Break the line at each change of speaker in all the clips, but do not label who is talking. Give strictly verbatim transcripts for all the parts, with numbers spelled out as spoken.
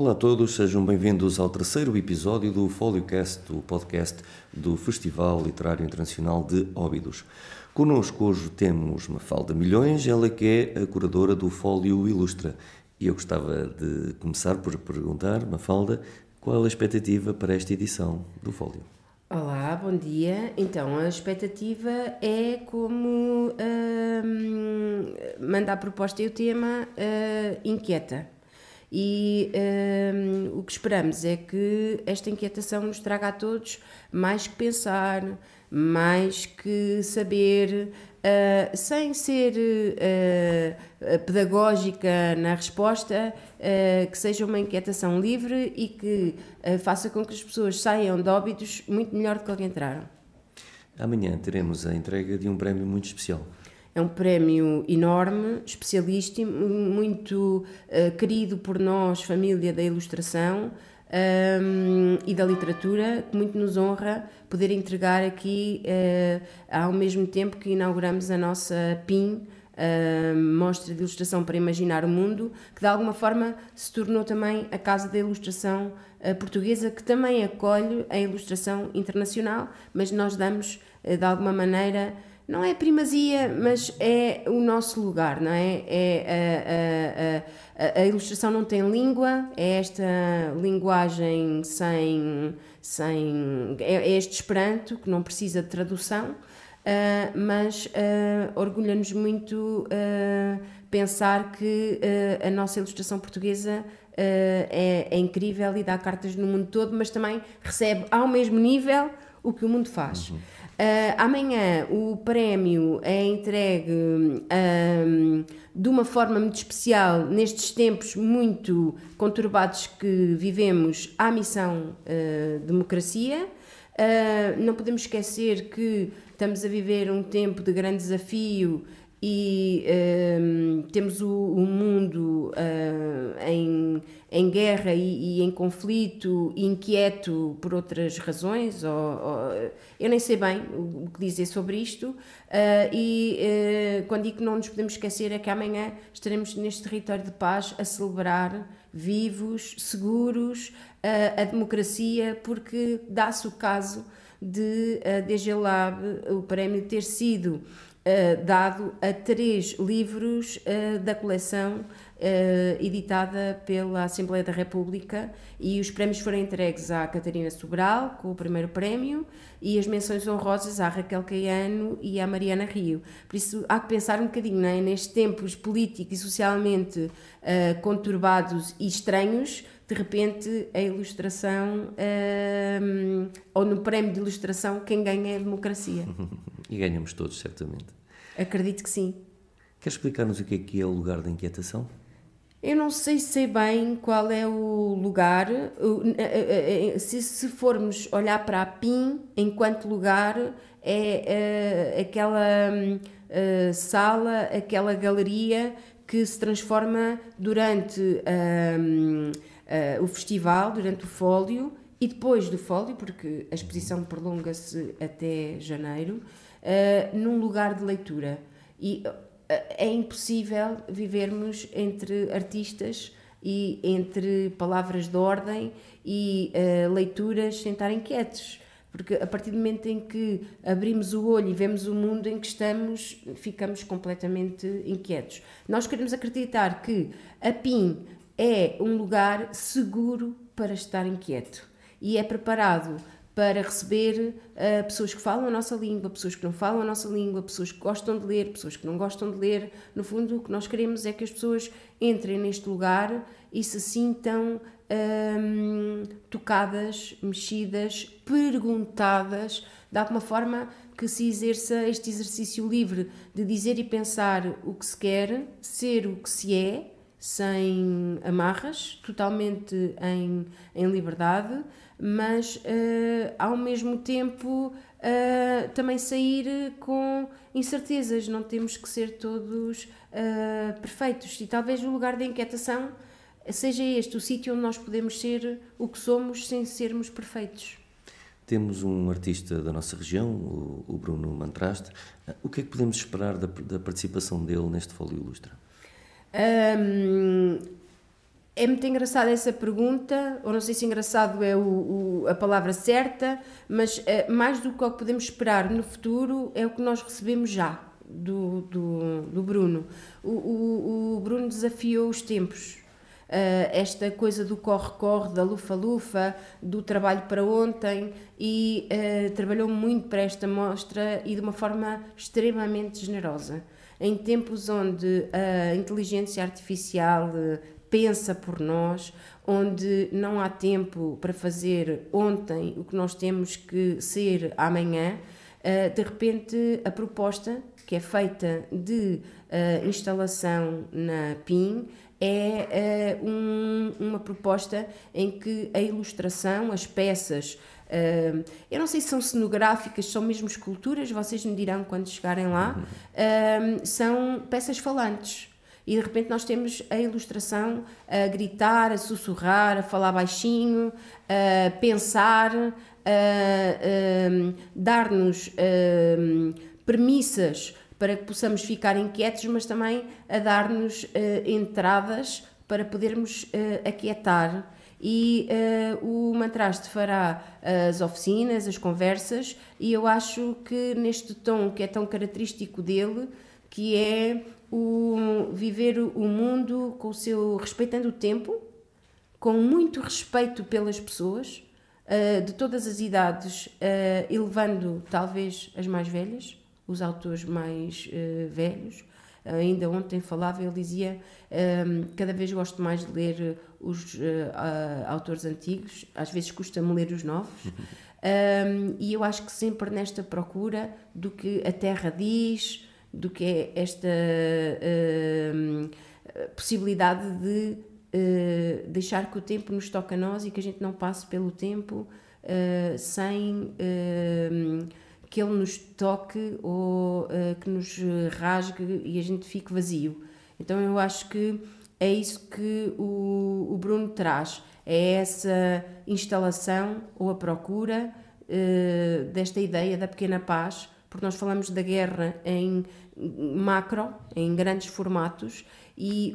Olá a todos, sejam bem-vindos ao terceiro episódio do FólioCast, o podcast do Festival Literário Internacional de Óbidos. Connosco hoje temos Mafalda Milhões, ela que é a curadora do Fólio Ilustra. E eu gostava de começar por perguntar, Mafalda, qual a expectativa para esta edição do Fólio?
Olá, bom dia. Então, a expectativa é como hum, manda a proposta e o tema uh, inquieta. E hum, o que esperamos é que esta inquietação nos traga a todos mais que pensar, mais que saber, uh, sem ser uh, pedagógica na resposta, uh, que seja uma inquietação livre e que uh, faça com que as pessoas saiam de Óbidos muito melhor do que entraram.
Amanhã teremos a entrega de um prémio muito especial.
É um prémio enorme, especialíssimo, muito uh, querido por nós, família da ilustração um, e da literatura, que muito nos honra poder entregar aqui, uh, ao mesmo tempo que inauguramos a nossa P I M, uh, Mostra de Ilustração para Imaginar o Mundo, que de alguma forma se tornou também a Casa da Ilustração uh, Portuguesa, que também acolhe a ilustração internacional, mas nós damos, uh, de alguma maneira, não é primazia, mas é o nosso lugar, não é? É a, a, a, a ilustração não tem língua, é esta linguagem sem... sem é, é este esperanto, que não precisa de tradução, uh, mas uh, orgulha-nos muito uh, pensar que uh, a nossa ilustração portuguesa uh, é, é incrível e dá cartas no mundo todo, mas também recebe ao mesmo nível o que o mundo faz. Uhum. Uh, amanhã o prémio é entregue um, de uma forma muito especial nestes tempos muito conturbados que vivemos à missão uh, democracia. Uh, não podemos esquecer que estamos a viver um tempo de grande desafio e um, temos o, o mundo uh, em, em guerra e, e em conflito e inquieto por outras razões, ou, ou, eu nem sei bem o, o que dizer sobre isto, uh, e uh, quando digo que não nos podemos esquecer é que amanhã estaremos neste território de paz a celebrar vivos, seguros, uh, a democracia, porque dá-se o caso de a D G Lab, o prémio ter sido Uh, dado a três livros uh, da coleção uh, editada pela Assembleia da República, e os prémios foram entregues à Catarina Sobral, com o primeiro prémio, e as menções honrosas à Raquel Caiano e à Mariana Rio. Por isso há que pensar um bocadinho, não é? Nestes tempos políticos e socialmente uh, conturbados e estranhos, de repente a ilustração, uh, ou no prémio de ilustração, quem ganha é a democracia.
E ganhamos todos, certamente.
Acredito que sim.
Quer explicar-nos o que é que é o lugar da inquietação?
Eu não sei se sei bem qual é o lugar. Se, se formos olhar para a P I M enquanto lugar, é, é aquela uh, sala, aquela galeria que se transforma durante um, uh, o festival, durante o Fólio, e depois do Fólio, porque a exposição prolonga-se até janeiro, uh, num lugar de leitura. E uh, é impossível vivermos entre artistas e entre palavras de ordem e uh, leituras sem estar inquietos. Porque a partir do momento em que abrimos o olho e vemos o mundo em que estamos, ficamos completamente inquietos. Nós queremos acreditar que a P I M é um lugar seguro para estar inquieto. E é preparado para receber uh, pessoas que falam a nossa língua, pessoas que não falam a nossa língua, pessoas que gostam de ler, pessoas que não gostam de ler. No fundo, o que nós queremos é que as pessoas entrem neste lugar e se sintam um, tocadas, mexidas, perguntadas, de alguma forma que se exerça este exercício livre de dizer e pensar o que se quer, ser o que se é, sem amarras, totalmente em, em liberdade, mas uh, ao mesmo tempo uh, também sair com incertezas. Não temos que ser todos uh, perfeitos, e talvez o lugar da inquietação seja este, o sítio onde nós podemos ser o que somos sem sermos perfeitos.
Temos um artista da nossa região, o Bruno Mantraste. O que é que podemos esperar da, da participação dele neste Fólio Ilustra?
Um, É muito engraçada essa pergunta, ou não sei se engraçado é o, o, a palavra certa, mas uh, mais do que o que podemos esperar no futuro é o que nós recebemos já do, do, do Bruno. O, o, o Bruno desafiou os tempos, uh, esta coisa do corre-corre, da lufa-lufa, do trabalho para ontem, e uh, trabalhou muito para esta mostra e de uma forma extremamente generosa. Em tempos onde a inteligência artificial uh, pensa por nós, onde não há tempo para fazer ontem o que nós temos que ser amanhã, de repente a proposta que é feita de instalação na P I M é um, uma proposta em que a ilustração, as peças, eu não sei se são cenográficas, são mesmo esculturas, vocês me dirão quando chegarem lá, são peças falantes. E de repente nós temos a ilustração a gritar, a sussurrar, a falar baixinho, a pensar, a, a dar-nos a, premissas para que possamos ficar inquietos, mas também a dar-nos a, entradas para podermos a, aquietar. E uh, o Mantraste fará as oficinas, as conversas, e eu acho que neste tom que é tão característico dele, que é o viver o mundo com o seu, respeitando o tempo, com muito respeito pelas pessoas, uh, de todas as idades, uh, elevando talvez as mais velhas, os autores mais uh, velhos. Uh, ainda ontem falava, ele dizia, um, cada vez gosto mais de ler os uh, uh, autores antigos, às vezes custa-me ler os novos, um, e eu acho que sempre nesta procura do que a terra diz, do que é esta uh, possibilidade de uh, deixar que o tempo nos toque a nós e que a gente não passe pelo tempo uh, sem uh, que ele nos toque ou uh, que nos rasgue e a gente fique vazio. Então eu acho que é isso que o, o Bruno traz, é essa instalação ou a procura uh, desta ideia da pequena paz, porque nós falamos da guerra em macro, em grandes formatos, e o,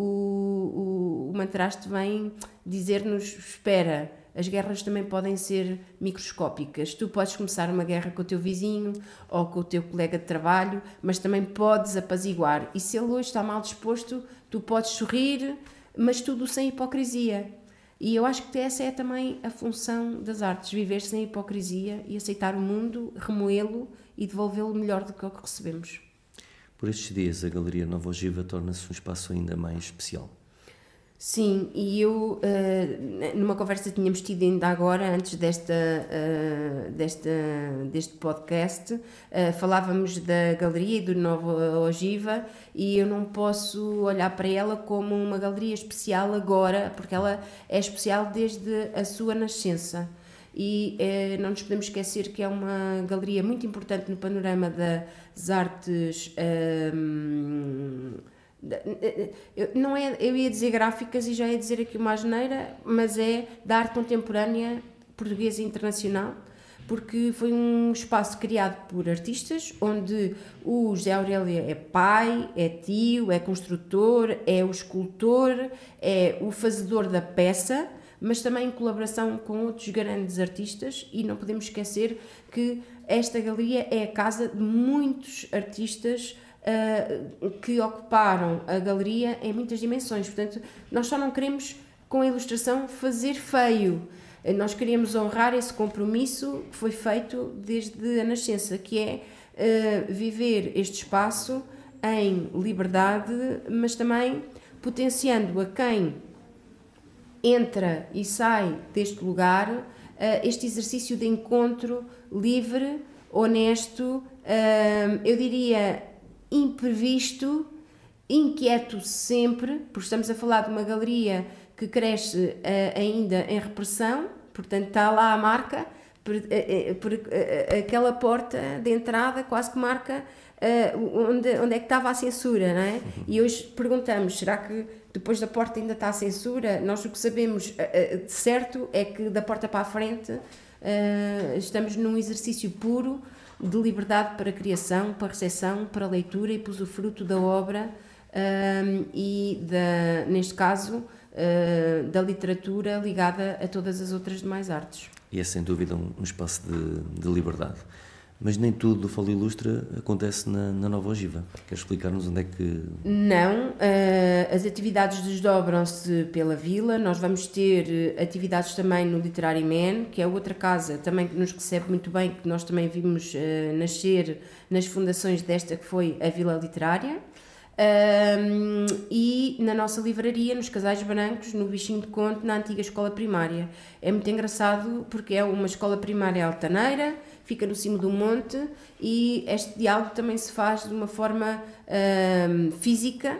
o, o, o Mantraste vem dizer-nos, espera, as guerras também podem ser microscópicas, tu podes começar uma guerra com o teu vizinho ou com o teu colega de trabalho, mas também podes apaziguar, e se ele hoje está mal disposto, tu podes sorrir, mas tudo sem hipocrisia. E eu acho que essa é também a função das artes, viver sem hipocrisia e aceitar o mundo, remoê-lo e devolvê-lo melhor do que o que recebemos.
Por estes dias, a Galeria Nova Ogiva torna-se um espaço ainda mais especial.
Sim, e eu, uh, numa conversa que tínhamos tido ainda agora, antes desta, uh, desta, deste podcast, uh, falávamos da galeria e do Nova Ogiva, e eu não posso olhar para ela como uma galeria especial agora, porque ela é especial desde a sua nascença. E eh, não nos podemos esquecer que é uma galeria muito importante no panorama das artes, hum, não é, eu ia dizer gráficas e já ia dizer aqui uma asneira, mas é da arte contemporânea portuguesa e internacional, porque foi um espaço criado por artistas, onde o José Aurélio é pai, é tio, é construtor, é o escultor, é o fazedor da peça, mas também em colaboração com outros grandes artistas, e não podemos esquecer que esta galeria é a casa de muitos artistas uh, que ocuparam a galeria em muitas dimensões. Portanto, nós só não queremos, com a ilustração, fazer feio. Nós queríamos honrar esse compromisso que foi feito desde a nascença, que é uh, viver este espaço em liberdade, mas também potenciando a quem entra e sai deste lugar uh, este exercício de encontro livre, honesto, uh, eu diria imprevisto, inquieto sempre, porque estamos a falar de uma galeria que cresce uh, ainda em repressão, portanto está lá a marca, por, uh, uh, por uh, aquela porta de entrada quase que marca uh, onde, onde é que estava a censura, não é? E hoje perguntamos, será que depois da porta ainda está a censura? Nós o que sabemos uh, uh, de certo é que da porta para a frente uh, estamos num exercício puro de liberdade para criação, para recepção, para leitura e para usufruto da obra um, e, da, neste caso, uh, da literatura ligada a todas as outras demais artes.
E é sem dúvida um, um espaço de, de liberdade. Mas nem tudo do Fólio Ilustra acontece na, na Nova Ogiva. Queres explicar-nos onde é que...
Não, uh, as atividades desdobram-se pela vila. Nós vamos ter atividades também no Literary Man, que é outra casa também que nos recebe muito bem, que nós também vimos uh, nascer nas fundações desta que foi a Vila Literária. Um, e na nossa livraria, nos Casais Brancos, no Bichinho de Conte, na antiga escola primária. É muito engraçado porque é uma escola primária altaneira, fica no cimo do monte, e este diálogo também se faz de uma forma um, física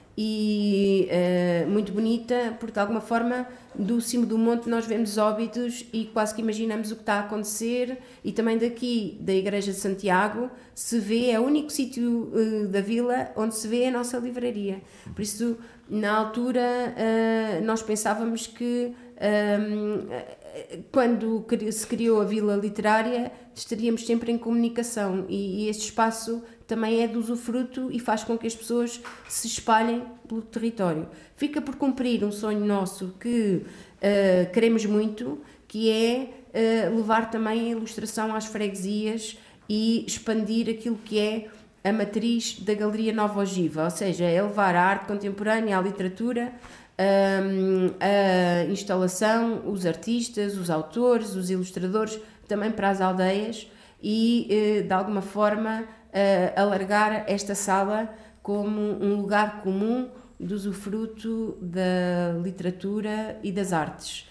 e uh, muito bonita, porque de alguma forma do cimo do monte nós vemos Óbidos e quase que imaginamos o que está a acontecer, e também daqui da Igreja de Santiago se vê, é o único sítio uh, da vila onde se vê a nossa livraria. Por isso, na altura, uh, nós pensávamos que um, quando se criou a Vila Literária estaríamos sempre em comunicação, e, e este espaço também é de usufruto e faz com que as pessoas se espalhem pelo território. Fica por cumprir um sonho nosso que uh, queremos muito, que é uh, levar também a ilustração às freguesias e expandir aquilo que é a matriz da Galeria Nova Ogiva, ou seja, é levar a arte contemporânea, a literatura, um, a instalação, os artistas, os autores, os ilustradores, também para as aldeias e, uh, de alguma forma, Uh, alargar esta sala como um lugar comum de usufruto da literatura e das artes.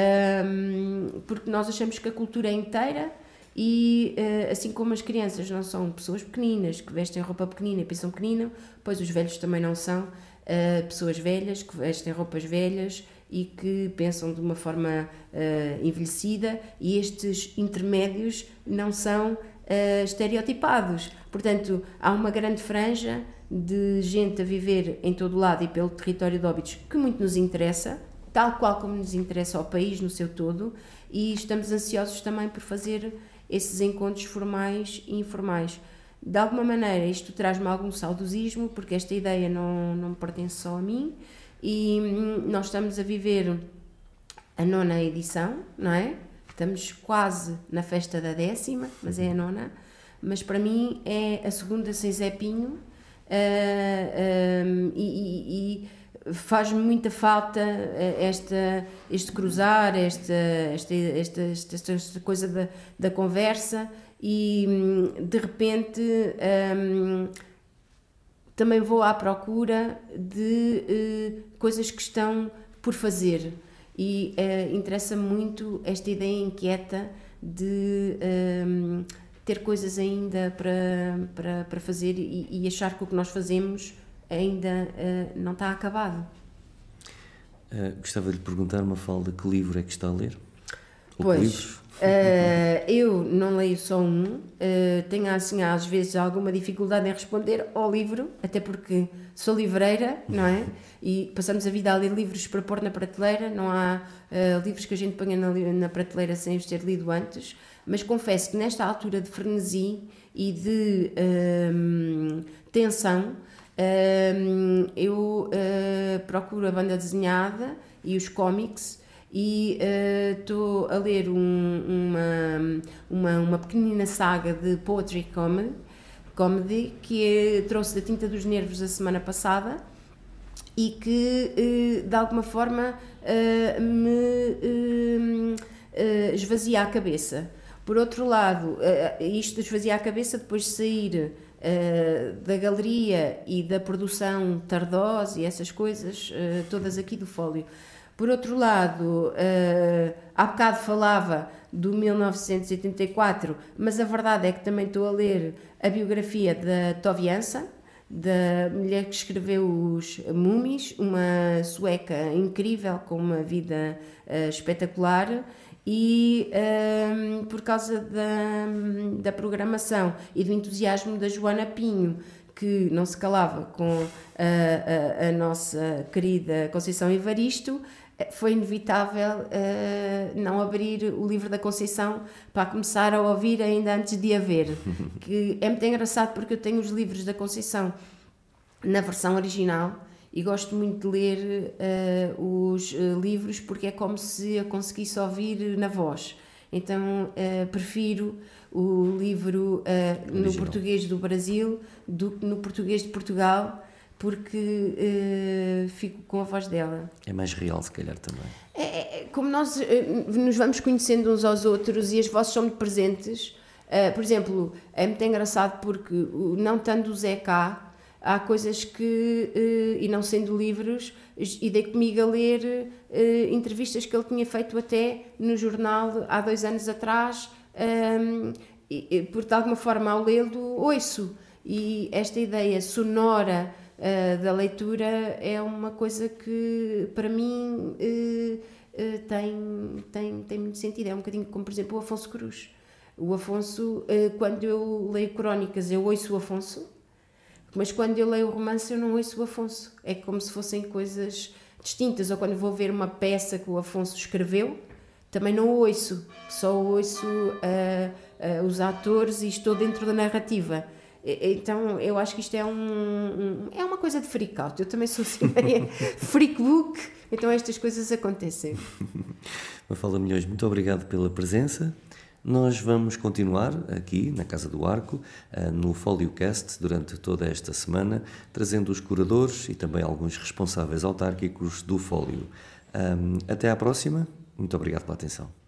Um, porque nós achamos que a cultura é inteira e, uh, assim como as crianças não são pessoas pequeninas, que vestem roupa pequenina e pensam pequenino, pois os velhos também não são uh, pessoas velhas, que vestem roupas velhas e que pensam de uma forma uh, envelhecida, e estes intermédios não são Uh, estereotipados. Portanto, há uma grande franja de gente a viver em todo o lado e pelo território de Óbidos que muito nos interessa, tal qual como nos interessa ao país no seu todo, e estamos ansiosos também por fazer esses encontros formais e informais. De alguma maneira, isto traz-me algum saudosismo, porque esta ideia não, não pertence só a mim, e hum, nós estamos a viver a nona edição, não é? Estamos quase na festa da décima, mas é a nona. Mas para mim é a segunda sem Zé Pinho, uh, um, e, e, e faz-me muita falta esta, este cruzar, esta, esta, esta, esta, esta coisa da, da conversa, e de repente um, também vou à procura de uh, coisas que estão por fazer. E uh, interessa-me muito esta ideia inquieta de um, ter coisas ainda para, para, para fazer e, e achar que o que nós fazemos ainda uh, não está acabado.
Uh, gostava de lhe perguntar, Mafalda, que livro é que está a ler? Ou
pois,
que livros?
Uh, eu não leio só um, uh, tenho assim às vezes alguma dificuldade em responder ao livro, até porque sou livreira, não é? E passamos a vida a ler livros para pôr na prateleira, não há uh, livros que a gente ponha na, na prateleira sem os ter lido antes, mas confesso que nesta altura de frenesi e de um, tensão, um, eu uh, procuro a banda desenhada e os cómics, e estou uh, a ler um, uma, uma, uma pequenina saga de poetry comedy, comedy que é, trouxe da Tinta dos Nervos a semana passada, e que uh, de alguma forma uh, me uh, uh, esvazia a cabeça. Por outro lado, uh, isto esvazia a cabeça depois de sair uh, da galeria e da produção Tardós e essas coisas, uh, todas aqui do Fólio. Por outro lado, uh, há bocado falava do mil novecentos e oitenta e quatro, mas a verdade é que também estou a ler a biografia da Tove Jansson, da mulher que escreveu os Múmias, uma sueca incrível, com uma vida uh, espetacular, e uh, por causa da, da programação e do entusiasmo da Joana Pinho, que não se calava com a, a, a nossa querida Conceição Evaristo, foi inevitável uh, não abrir o livro da Conceição para começar a ouvir ainda antes de a ver. Que é muito engraçado porque eu tenho os livros da Conceição na versão original e gosto muito de ler uh, os uh, livros porque é como se eu conseguisse ouvir na voz. Então uh, prefiro o livro uh, no português do Brasil do que no português de Portugal, porque uh, fico com a voz dela.
É mais real, se calhar, também.
É, é, como nós uh, nos vamos conhecendo uns aos outros e as vozes são muito presentes. Uh, por exemplo, é muito engraçado porque, uh, não estando o Zé cá, há coisas que, uh, e não sendo livros, e dei comigo a ler uh, entrevistas que ele tinha feito até no jornal há dois anos atrás, um, e, porque de alguma forma ao lê-lo ouço. E esta ideia sonora uh, da leitura é uma coisa que para mim uh, uh, tem, tem, tem muito sentido. É um bocadinho como, por exemplo, o Afonso Cruz. O Afonso, uh, quando eu leio crónicas, eu ouço o Afonso, mas quando eu leio o romance eu não ouço o Afonso. É como se fossem coisas distintas. Ou quando vou ver uma peça que o Afonso escreveu, também não ouço, só ouço uh, uh, os atores e estou dentro da narrativa. Então eu acho que isto é, um, um, é uma coisa de freak out. Eu também sou assim, freak book, então estas coisas acontecem.
Mafalda Milhões, muito obrigado pela presença. Nós vamos continuar aqui na Casa do Arco, no FólioCast, durante toda esta semana, trazendo os curadores e também alguns responsáveis autárquicos do Fólio. Até à próxima, muito obrigado pela atenção.